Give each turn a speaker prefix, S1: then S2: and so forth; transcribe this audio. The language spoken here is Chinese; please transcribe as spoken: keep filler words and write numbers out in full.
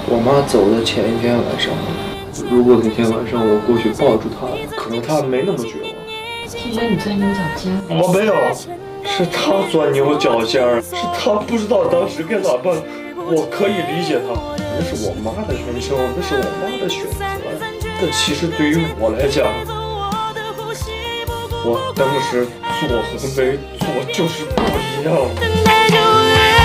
S1: 我妈走的前一天晚上，如果那天晚上我过去抱住她，可能她没那么绝望。
S2: Xi Jue，你钻牛角尖？
S1: 我没有，是她钻牛角尖儿，是她不知道当时该咋办。我可以理解她，那是我妈的人生，那是我妈的选择。但其实对于我来讲，我当时做和没做就是不一样。